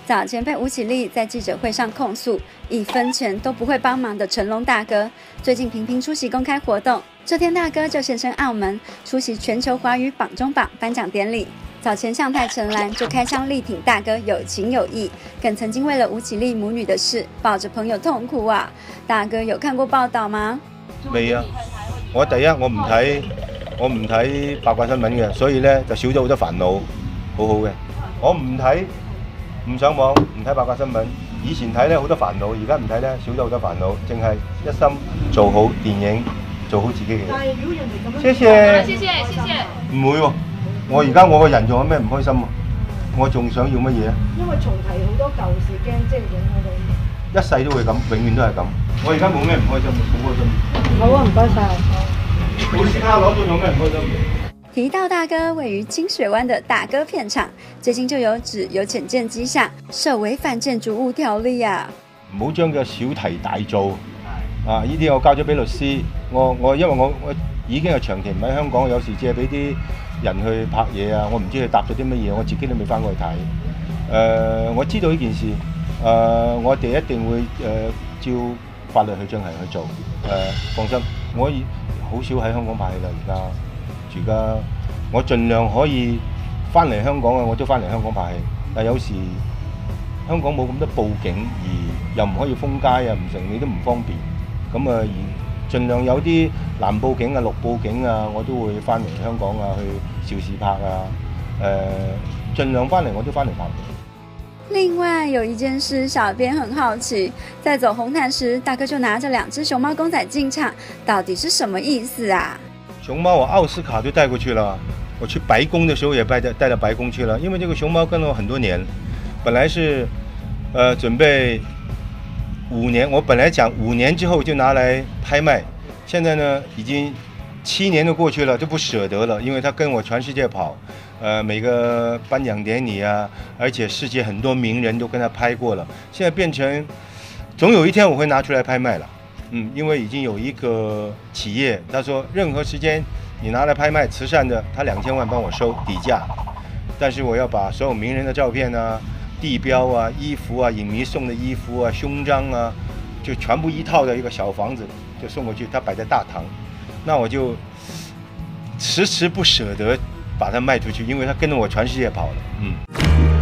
早前被吴绮莉在记者会上控诉1分钱都不会帮忙的成龙大哥，最近频频出席公开活动。这天大哥就现身澳门，出席全球华语榜中榜颁奖典礼。早前向太陈岚就开枪力挺大哥有情有义，更曾经为了吴绮莉母女的事抱着朋友痛哭啊！大哥有看过報道嗎？ 未啊！我第一我唔睇八卦新聞嘅，所以咧就少咗好多煩惱，好好嘅。我唔睇，唔上網，唔睇八卦新聞。以前睇咧好多煩惱，而家唔睇咧少咗好多煩惱，淨係一心做好電影，做好自己嘅嘢。但係如果人哋咁樣，謝謝。唔會喎，我而家我個人仲有咩唔開心啊？我仲想要乜嘢啊？因為重提好多舊事，驚即係影響到。一世都會咁，永遠都係咁。我而家冇咩唔開心，好開心。好啊，唔該晒。我其他攞咗有咩唔開心？ 提到大哥位於清水灣的大哥片場，最近就有指有僭建跡象，涉違反建築物條例啊！ 唔好將個小題大做啊！呢啲我交咗俾律師，因為我已經係長期唔喺香港，有時借俾啲人去拍嘢啊，我唔知佢答咗啲乜嘢，我自己都未翻過去睇。我知道呢件事，我哋一定會照法律去進行去做。放心，我好少喺香港拍戲啦，而家我盡量可以翻嚟香港嘅，我都翻嚟香港拍戲。但有時香港冇咁多報警，而又唔可以封街啊，唔成你都唔方便。咁啊，而盡量有啲南報警啊、陸報警啊，我都會翻嚟香港啊，去邵氏拍啊。盡量翻嚟我都翻嚟拍。 另外有一件事，小編很好奇，在走紅毯時，大哥就拿着2隻熊貓公仔進場，到底是什麼意思啊？ 熊貓我奧斯卡都帶過去了，我去白宮的時候也帶到白宮去了，因為這個熊貓跟了我很多年，本來是準備5年，我本來講5年之後就拿來拍賣，現在呢已經7年都過去了，都不捨得了，因為它跟我全世界跑，每個頒獎典禮啊，而且世界很多名人都跟他拍過了，現在變成總有一天我會拿出來拍賣了。因為已經有一個企業，他說任何時間你拿來拍賣慈善的，他2000萬幫我收底價，但是我要把所有名人的照片啊、地標啊、衣服啊、影迷送的衣服啊、胸章啊，就全部一套的一個小房子就送過去，他擺在大堂，那我就遲遲不捨得把它賣出去，因為他跟着我全世界跑了。